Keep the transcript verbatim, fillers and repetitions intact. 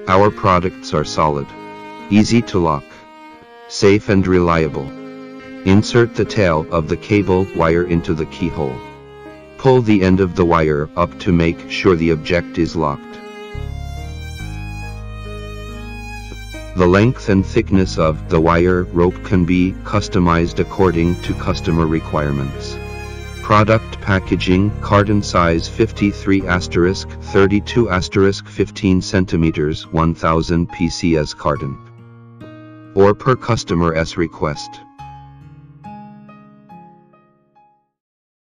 Our products are solid, easy to lock, safe and reliable. Insert the tail of the cable wire into the keyhole. Pull the end of the wire up to make sure the object is locked. The length and thickness of the wire rope can be customized according to customer requirements. Product packaging: carton size fifty-three thirty-two fifteen centimeters, one thousand P C S carton, or per customer's request.